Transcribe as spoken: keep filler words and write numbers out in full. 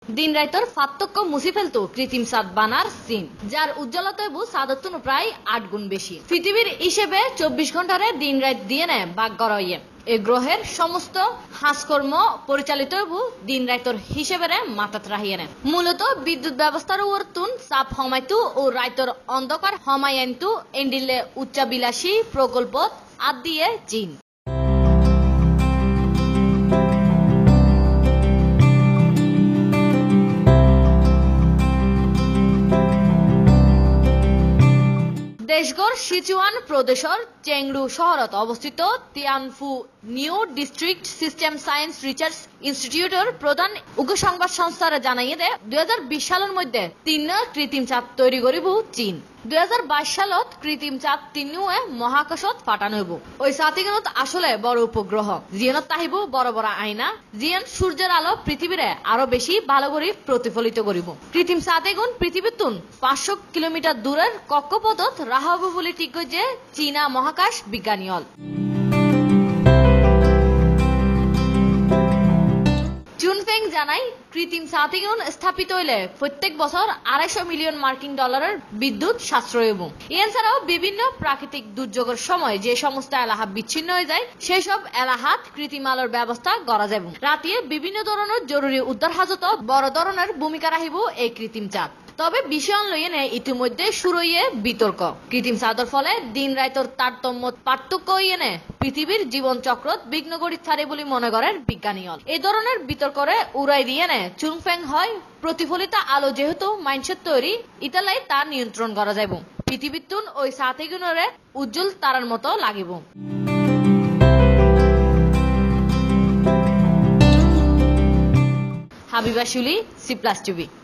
দিন রাইতর পার্থক্য মুছে ফেলতো কৃত্রিম চাঁদ বানার চীন, যার উজ্জ্বলতা এবু চাঁদের তুন প্রায় আট গুণ বেশি। পৃথিবীর হিসেবে চব্বিশ ঘন্টারে দিন রাত দিয়ে নেয় বাঘ গড়াইয়ে। এ গ্রহের সমস্ত হাসকর্ম পরিচালিত হবু দিন রাইতর হিসেবে মাথাত রাহিয়ে নেয়। মূলত বিদ্যুৎ ব্যবস্থার উপর তুন চাপ হমাইতু ও রাইতর অন্ধকার হমাইয়ানতু এন্ডিলে উচ্চাবিলাসী প্রকল্প আদ দিয়ে চীন। দেশগড় সিচুয়ান প্রদেশৰ চেংডু শহরত অবস্থিত Tianfu new district system science research ইনস্টিটিউটের প্রধান উগ সংবাদ সংস্থারে জানাইয়ে দে দুই হাজার বিশ সালের মধ্যে তিন কৃত্রিম চাঁদ তৈরি করিব চীন। দুই হাজার বাইশ সালত কৃত্রিম চাঁদ তিনুয়ে মহাকাশত পাঠানো হইব। ওই চাঁদিগণত আসলে বড় উপগ্রহ, জিয়নত তাহিব বড় বড় আয়না, জিয়ন সূর্যের আলো পৃথিবীরে আরো বেশি ভালো করে প্রতিফলিত করিব। কৃত্রিম চাঁদিগুণ পৃথিবীর তুন পাঁচশো কিলোমিটার দূরের কক্ষপথত রাহা হব বলে ঠিক যে চীনা মহাকাশ বিজ্ঞানী হল। চুনফেং জানাই কৃত্রিম চাঁদিগুণ স্থাপিত হইলে প্রত্যেক বছর আড়াইশো মিলিয়ন মার্কিন ডলারের বিদ্যুৎ সাশ্রয় হইব। এছাড়াও বিভিন্ন প্রাকৃতিক দুর্যোগের সময় যে সমস্ত এলাকা বিচ্ছিন্ন হয়ে যায় সেই সব এলাকাত কৃত্রিম আলোর ব্যবস্থা করা যাব। রাতে বিভিন্ন ধরনের জরুরি উদ্ধার হাজত বড় ধরনের ভূমিকা রাখিব এই কৃত্রিম চাঁদ। তবে বিষয় লইয়ে নেই ইতিমধ্যে শুরু হইয়ে বিতর্ক। কৃত্রিম চাঁদর ফলে দিন রাইতর তারতম্য পার্থক্য হইয়ে নে পৃথিবীর জীবন চক্রত বিঘ্ন গড়ি ছাড়ে বলে মনে করেন বিজ্ঞানী হল। এই ধরনের বিতর্করে উড়াই দিয়ে নেয় চুংফেং হয় প্রতিফলিত আলো যেহেতু মাইন্ডসেট তৈরি ইতালাই তা নিয়ন্ত্রণ করা যাইব। পৃথিবীর তুন ওই সাথীগুণরে উজ্জ্বল তারার মতো লাগিব। হাবিবা শুলি, সি প্লাস টিভি।